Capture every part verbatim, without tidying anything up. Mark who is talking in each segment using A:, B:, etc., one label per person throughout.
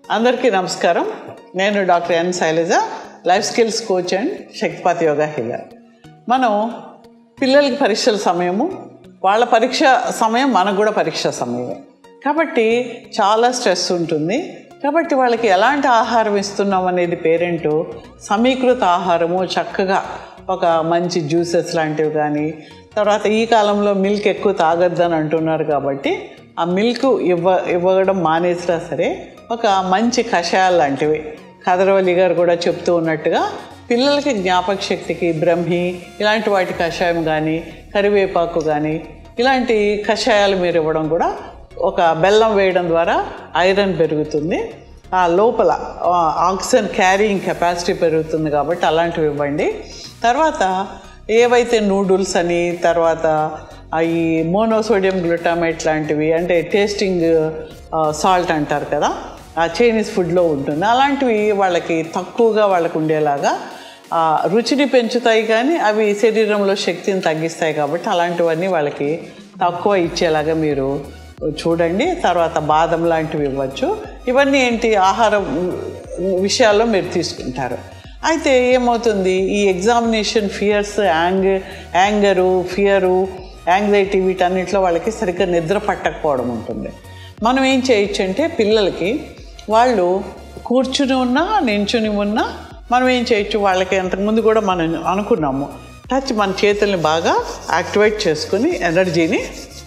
A: అందరికీ నమస్కారం. నేను doctor N Shailaja, life skills coach and Shaktipat yoga healer. మనం పిల్లలకి పరీక్షల సమయము, వాళ్ళ పరీక్ష సమయం మనకు కూడా పరీక్ష సమయమే కాబట్టి చాలా స్ట్రెస్ ఉంటుంది. కాబట్టి వాళ్ళకి ఎలాంటి ఆహారం ఇస్తున్నాం అనేది పేరెంటు సమీకృత ఆహారము, చక్కగా ఒక మంచి జ్యూసెస్ లాంటివి కానీ, తర్వాత ఈ కాలంలో మిల్క్ ఎక్కువ తాగొద్దని అంటున్నారు కాబట్టి ఆ మిల్క్ ఇవ్వ ఇవ్వడం మానేసినా సరే ఒక మంచి కషాయాలు లాంటివి, కదరవల్లి గారు కూడా చెప్తూ ఉన్నట్టుగా పిల్లలకి జ్ఞాపక శక్తికి బ్రహ్మి ఇలాంటి వాటి కషాయం కానీ, కరివేపాకు కానీ ఇలాంటి కషాయాలు మీరు ఇవ్వడం కూడా, ఒక బెల్లం వేయడం ద్వారా ఐరన్ పెరుగుతుంది, ఆ లోపల ఆక్సిజన్ క్యారీయింగ్ కెపాసిటీ పెరుగుతుంది కాబట్టి అలాంటివి ఇవ్వండి. తర్వాత ఏవైతే నూడిల్స్ అని, తర్వాత ఈ మోనోసోడియం గ్లూటామేట్ లాంటివి, అంటే టేస్టింగ్ సాల్ట్ అంటారు కదా, ఆ చైనీస్ ఫుడ్లో ఉంటుంది, అలాంటివి వాళ్ళకి తక్కువగా వాళ్ళకు ఉండేలాగా రుచిని పెంచుతాయి కానీ అవి శరీరంలో శక్తిని తగ్గిస్తాయి కాబట్టి అలాంటివన్నీ వాళ్ళకి తక్కువ ఇచ్చేలాగా మీరు చూడండి. తర్వాత బాదం లాంటివి ఇవ్వచ్చు. ఇవన్నీ ఏంటి, ఆహారం విషయాల్లో మీరు తీసుకుంటారు. అయితే ఏమవుతుంది, ఈ ఎగ్జామినేషన్ ఫియర్స్, యాంగ్ యాంగరు ఫియరు యాంగ్జైటీ వీటన్నిటిలో వాళ్ళకి సరిగ్గా నిద్ర పట్టకపోవడం ఉంటుంది. మనం ఏం చేయొచ్చు అంటే పిల్లలకి వాళ్ళు కూర్చుని ఉన్నా నించుని ఉన్నా మనం ఏం చేయొచ్చు, వాళ్ళకి అంతకుముందు కూడా మనం అనుకున్నాము, టచ్ మన చేతుల్ని బాగా యాక్టివేట్ చేసుకుని ఎనర్జీని,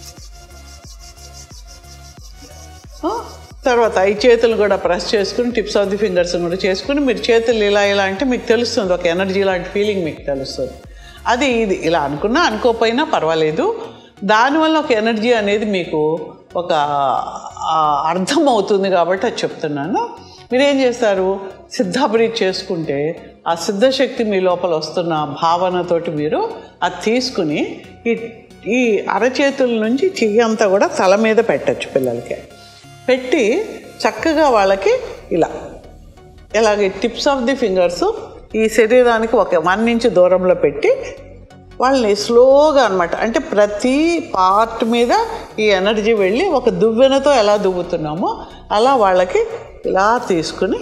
A: తర్వాత ఈ చేతులు కూడా ప్రెస్ చేసుకుని టిప్స్ ఆఫ్ ది ఫింగర్స్ కూడా చేసుకుని మీరు చేతులు ఇలా ఇలా అంటే మీకు తెలుస్తుంది, ఒక ఎనర్జీ లాంటి ఫీలింగ్ మీకు తెలుస్తుంది. అది ఇది ఇలా అనుకున్నా అనుకోకపోయినా పర్వాలేదు, దానివల్ల ఒక ఎనర్జీ అనేది మీకు ఒక అర్థం అవుతుంది కాబట్టి అది చెప్తున్నాను. మీరేం చేస్తారు, సిద్ధాబ్రీత్ చేసుకుంటే ఆ సిద్ధశక్తి మీ లోపల వస్తున్న భావనతోటి మీరు అది తీసుకుని ఈ ఈ అరచేతుల నుంచి చెయ్యి అంతా కూడా తల మీద పెట్టచ్చు. పిల్లలకి పెట్టి చక్కగా వాళ్ళకి ఇలా ఇలాగే టిప్స్ ఆఫ్ ది ఫింగర్స్ ఈ శరీరానికి ఒక వన్ ఇంచ్ దూరంలో పెట్టి వాళ్ళని స్లోగా అనమాట, అంటే ప్రతి పార్ట్ మీద ఈ ఎనర్జీ వెళ్ళి ఒక దువ్వెనతో ఎలా దువ్వుతున్నామో అలా వాళ్ళకి ఇలా తీసుకుని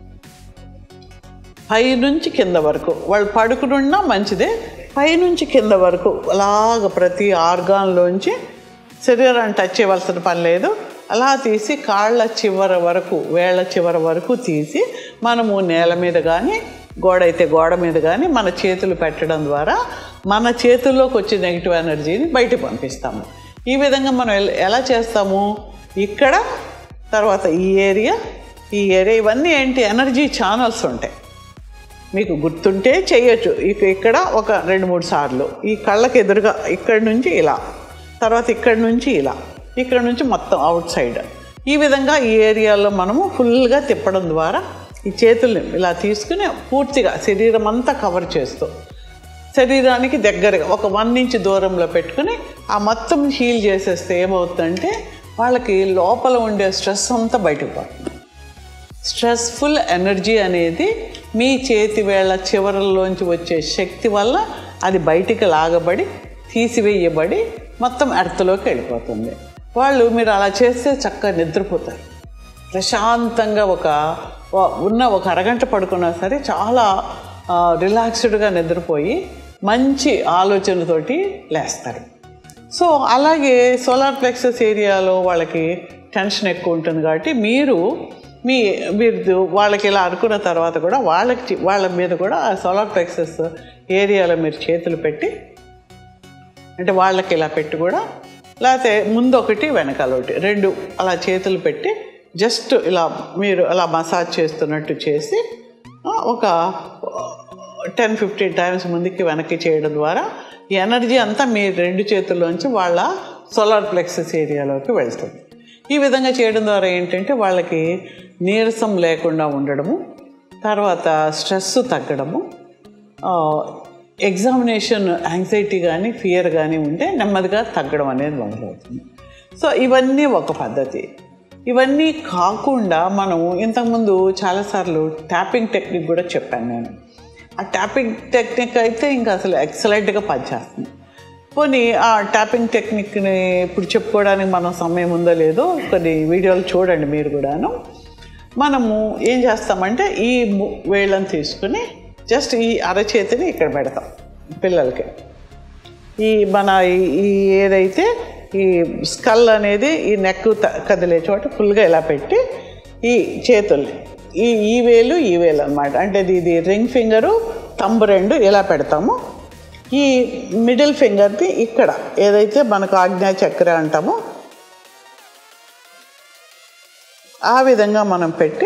A: పైనుంచి కింద వరకు, వాళ్ళు పడుకునున్నా మంచిదే, పైనుంచి కింద వరకు అలాగ ప్రతి ఆర్గాన్లోంచి శరీరాన్ని టచ్ చేయవలసిన పని లేదు, అలా తీసి కాళ్ళ చివర వరకు, వేళ్ళ చివర వరకు తీసి మనము నేల మీద కానీ, గోడ అయితే గోడ మీద కానీ మన చేతులు పెట్టడం ద్వారా మన చేతుల్లోకి వచ్చే నెగిటివ్ ఎనర్జీని బయటకు పంపిస్తాము. ఈ విధంగా మనం ఎలా చేస్తాము, ఇక్కడ తర్వాత ఈ ఏరియా ఈ ఏరియా ఇవన్నీ ఏంటి, ఎనర్జీ ఛానల్స్ ఉంటాయి. మీకు గుర్తుంటే చేయొచ్చు. ఇక ఇక్కడ ఒక రెండు మూడు సార్లు ఈ కళ్ళకి ఎదురుగా ఇక్కడి నుంచి ఇలా, తర్వాత ఇక్కడి నుంచి ఇలా, ఇక్కడ నుంచి మొత్తం అవుట్ సైడ్, ఈ విధంగా ఈ ఏరియాలో మనము ఫుల్గా తిప్పడం ద్వారా ఈ చేతుల్ని ఇలా తీసుకుని పూర్తిగా శరీరం అంతా కవర్ చేస్తూ శరీరానికి దగ్గరగా ఒక వన్ ఇంచ్ దూరంలో పెట్టుకుని ఆ మొత్తం హీల్ చేసేస్తే ఏమవుతుందంటే వాళ్ళకి లోపల ఉండే స్ట్రెస్ అంతా బయటకు పోతుంది. స్ట్రెస్ఫుల్ ఎనర్జీ అనేది మీ చేతి వేళ్ళ చివరల్లోంచి వచ్చే శక్తి వల్ల అది బయటికి లాగబడి తీసివేయబడి మొత్తం ఎర్త్లోకి వెళ్ళిపోతుంది. వాళ్ళు మీరు అలా చేస్తే చక్కగా నిద్రపోతారు. ప్రశాంతంగా ఒక ఉన్న ఒక అరగంట పడుకున్నా సరే చాలా రిలాక్స్డ్గా నిద్రపోయి మంచి ఆలోచనతోటి లేస్తారు. సో అలాగే సోలార్ ప్లెక్సస్ ఏరియాలో వాళ్ళకి టెన్షన్ ఎక్కువ ఉంటుంది కాబట్టి మీరు మీ మీరు వాళ్ళకి ఇలా అనుకున్న తర్వాత కూడా వాళ్ళకి వాళ్ళ మీద కూడా ఆ సోలార్ ప్లెక్సస్ ఏరియాలో మీరు చేతులు పెట్టి, అంటే వాళ్ళకి ఇలా పెట్టి కూడా, లేకపోతే ముందు ఒకటి వెనకాల ఒకటి రెండు అలా చేతులు పెట్టి జస్ట్ ఇలా మీరు అలా మసాజ్ చేస్తున్నట్టు చేసి ఒక టెన్ ఫిఫ్టీన్ టైమ్స్ ముందుకి వెనక్కి చేయడం ద్వారా ఈ ఎనర్జీ అంతా మీ రెండు చేతుల్లోంచి వాళ్ళ సోలార్ ప్లెక్సస్ ఏరియాలోకి వెళ్తుంది. ఈ విధంగా చేయడం ద్వారా ఏంటంటే వాళ్ళకి నీరసం లేకుండా ఉండడము, తర్వాత స్ట్రెస్ తగ్గడము, ఎగ్జామినేషన్ యాంగ్జైటీ కానీ ఫియర్ కానీ ఉంటే నెమ్మదిగా తగ్గడం అనేది మొదలవుతుంది. సో ఇవన్నీ ఒక పద్ధతి. ఇవన్నీ కాకుండా మనం ఇంతకుముందు చాలాసార్లు ట్యాపింగ్ టెక్నిక్ కూడా చెప్పాను నేను. ఆ ట్యాపింగ్ టెక్నిక్ అయితే ఇంకా అసలు ఎక్సలెంట్గా పనిచేస్తుంది. పోనీ ఆ ట్యాపింగ్ టెక్నిక్ని ఇప్పుడు చెప్పుకోవడానికి మనం సమయం ఉందో లేదో కొన్ని వీడియోలు చూడండి మీరు కూడాను. మనము ఏం చేస్తామంటే ఈ వేళ్ళని తీసుకుని జస్ట్ ఈ అరచేతిని ఇక్కడ పెడతాం పిల్లలకి. ఈ మన ఈ ఏదైతే ఈ స్కల్ అనేది ఈ నెక్ కదిలే చోట ఫుల్గా ఇలా పెట్టి ఈ చేతుల్ని ఈ ఈ వేలు ఈ వేలు అనమాట, అంటే ఇది రింగ్ ఫింగరు తంబు రెండు ఇలా పెడతాము. ఈ మిడిల్ ఫింగర్ని ఇక్కడ ఏదైతే మనకు ఆజ్ఞా చక్ర అంటామో ఆ విధంగా మనం పెట్టి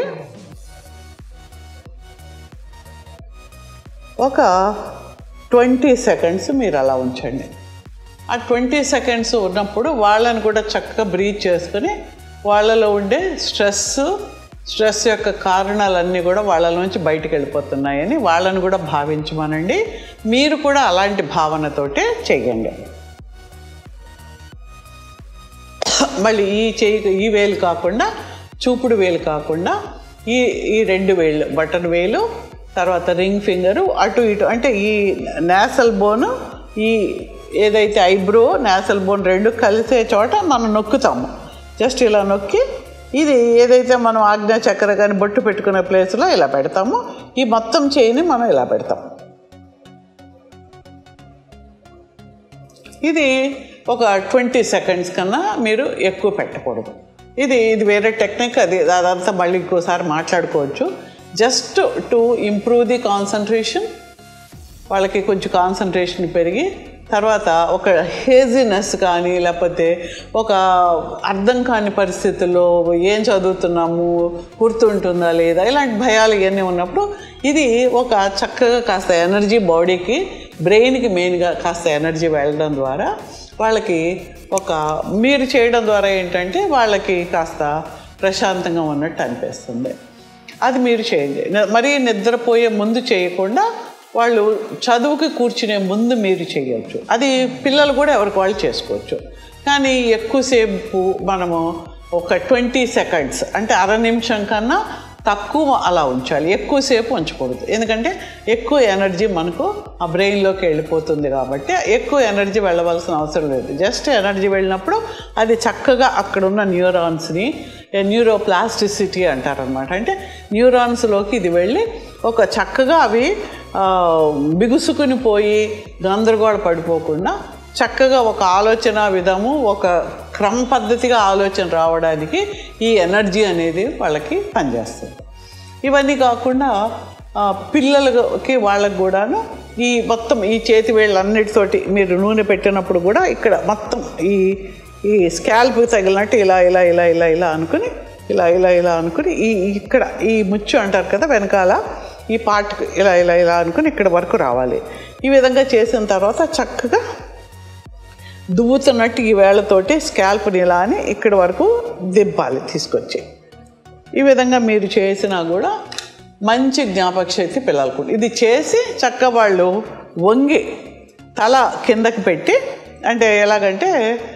A: ఒక ట్వంటీ సెకండ్స్ మీరు అలా ఉంచండి. ఆ ట్వంటీ సెకండ్స్ ఉన్నప్పుడు వాళ్ళని కూడా చక్కగా బ్రీత్ చేసుకుని వాళ్ళలో ఉండే స్ట్రెస్ స్ట్రెస్ యొక్క కారణాలన్నీ కూడా వాళ్ళ నుంచి బయటికి వెళ్ళిపోతున్నాయని వాళ్ళని కూడా భావించమనండి. మీరు కూడా అలాంటి భావనతోటే చేయండి. మళ్ళీ ఈ చేయి ఈ వేలు కాకుండా చూపుడు వేలు కాకుండా ఈ ఈ రెండు వేళ్ళు బటన్ వేలు తర్వాత రింగ్ ఫింగరు అటు ఇటు, అంటే ఈ నేసల్ బోను ఈ ఏదైతే ఐబ్రో నేసల్ బోన్ రెండు కలిసే చోట మనం నొక్కుతాము. జస్ట్ ఇలా నొక్కి ఇది ఏదైతే మనం ఆజ్ఞా చక్ర కానీ బొట్టు పెట్టుకునే ప్లేస్లో ఇలా పెడతాము. ఈ మొత్తం చేయిని మనం ఇలా పెడతాం. ఇది ఒక ట్వంటీ సెకండ్స్ కన్నా మీరు ఎక్కువ పెట్టకూడదు. ఇది ఇది వేరే టెక్నిక్, అది అదంతా మళ్ళీ ఇంకోసారి మాట్లాడుకోవచ్చు. Just to improve the concentration, వాళ్ళకి కొంచెం కాన్సన్ట్రేషన్ పెరిగి తర్వాత ఒక హేజీనెస్ కానీ లేకపోతే ఒక అర్థం కాని పరిస్థితుల్లో ఏం చదువుతున్నాము గుర్తుంటుందా లేదా ఇలాంటి భయాలు ఇవన్నీ ఉన్నప్పుడు ఇది ఒక చక్కగా కాస్త ఎనర్జీ బాడీకి బ్రెయిన్కి మెయిన్గా కాస్త ఎనర్జీ వెళ్ళడం ద్వారా వాళ్ళకి ఒక మీరు చేయడం ద్వారా ఏంటంటే వాళ్ళకి కాస్త ప్రశాంతంగా ఉన్నట్టు అనిపిస్తుంది. అది మీరు చేయండి. మరీ నిద్రపోయే ముందు చేయకుండా వాళ్ళు చదువుకి కూర్చునే ముందు మీరు చేయవచ్చు. అది పిల్లలు కూడా ఎవరికి వాళ్ళు చేసుకోవచ్చు. కానీ ఎక్కువసేపు మనము ఒక ట్వంటీ సెకండ్స్ అంటే అర నిమిషం కన్నా తక్కువ అలా ఉంచాలి, ఎక్కువసేపు ఉంచకూడదు. ఎందుకంటే ఎక్కువ ఎనర్జీ మనకు ఆ బ్రెయిన్లోకి వెళ్ళిపోతుంది కాబట్టి ఎక్కువ ఎనర్జీ వెళ్ళవలసిన అవసరం లేదు. జస్ట్ ఎనర్జీ వెళ్ళినప్పుడు అది చక్కగా అక్కడున్న న్యూరాన్స్ని న్యూరోప్లాస్టిసిటీ అంటారనమాట. అంటే న్యూరాన్స్లోకి ఇది వెళ్ళి ఒక చక్కగా అవి బిగుసుకుని పోయి గందరగోళ పడిపోకుండా చక్కగా ఒక ఆలోచన విధము ఒక క్రమ పద్ధతిగా ఆలోచన రావడానికి ఈ ఎనర్జీ అనేది వాళ్ళకి పనిచేస్తుంది. ఇవన్నీ కాకుండా పిల్లలకి వాళ్ళకి కూడాను ఈ మొత్తం ఈ చేతి వేళ్ళన్నిటితోటి మీరు నూనె పెట్టినప్పుడు కూడా ఇక్కడ మొత్తం ఈ ఈ స్కాల్ప్ తగిలినట్టు ఇలా ఇలా ఇలా ఇలా ఇలా అనుకుని ఇలా ఇలా ఇలా అనుకుని ఈ ఇక్కడ ఈ ముచ్చు అంటారు కదా వెనకాల ఈ పార్ట్కి ఇలా ఇలా ఇలా అనుకుని ఇక్కడ వరకు రావాలి. ఈ విధంగా చేసిన తర్వాత చక్కగా దువ్వుతున్నట్టు ఈ వేళ్ళతోటి స్కాల్ప్ని ఇలా అని ఇక్కడి వరకు దింపాలి తీసుకొచ్చి. ఈ విధంగా మీరు చేసినా కూడా మంచి జ్ఞాపక శక్తి పిల్లలకు. ఇది చేసి చక్కగా వాళ్ళు వంగి తల కిందకి పెట్టి, అంటే ఎలాగంటే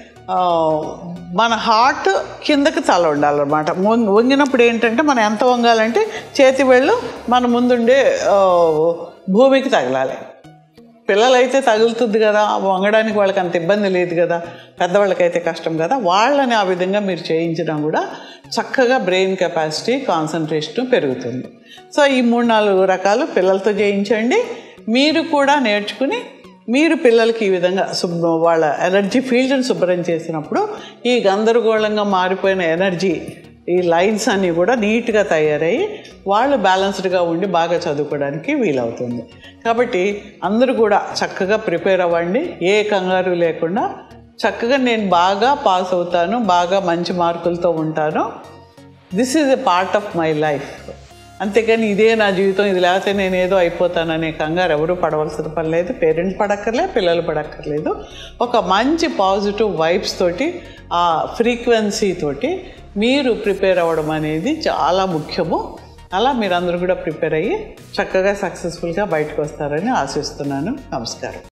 A: మన హార్ట్ కిందకి తల ఉండాలన్నమాట. వంగినప్పుడు ఏంటంటే మనం ఎంత వంగాలంటే చేతి వేళ్ళు మన ముందుండే భూమికి తగలాలి. పిల్లలైతే తగులుతుంది కదా, వంగడానికి వాళ్ళకి అంత ఇబ్బంది లేదు కదా, పెద్దవాళ్ళకైతే కష్టం కదా. వాళ్ళని ఆ విధంగా మీరు చేయించడం కూడా చక్కగా బ్రెయిన్ కెపాసిటీ కాన్సన్ట్రేషన్ పెరుగుతుంది. సో ఈ మూడు నాలుగు రకాలు పిల్లలతో చేయించండి. మీరు కూడా నేర్చుకుని మీరు పిల్లలకి ఈ విధంగా శుభ్ర వాళ్ళ ఎనర్జీ ఫీల్డ్ని శుభ్రం చేసినప్పుడు ఈ గందరగోళంగా మారిపోయిన ఎనర్జీ ఈ లైన్స్ అన్నీ కూడా నీట్గా తయారయ్యి వాళ్ళు బ్యాలెన్స్డ్గా ఉండి బాగా చదువుకోవడానికి వీలవుతుంది. కాబట్టి అందరూ కూడా చక్కగా ప్రిపేర్ అవ్వండి. ఏ కంగారు లేకుండా చక్కగా నేను బాగా పాస్ అవుతాను, బాగా మంచి మార్కులతో ఉంటాను, this is a part of my life. అంతేకాని ఇదే నా జీవితం, ఇది లేకపోతే నేను ఏదో అయిపోతాననే కంగారు ఎవరు పడవలసిన పని లేదు. పేరెంట్స్ పడక్కర్లేదు, పిల్లలు పడక్కర్లేదు. ఒక మంచి పాజిటివ్ వైబ్స్ తోటి ఆ ఫ్రీక్వెన్సీ తోటి మీరు ప్రిపేర్ అవ్వడం అనేది చాలా ముఖ్యము. అలా మీరందరూ కూడా ప్రిపేర్ అయ్యి చక్కగా సక్సెస్ఫుల్గా బయటకు వస్తారని ఆశిస్తున్నాను. నమస్కారం.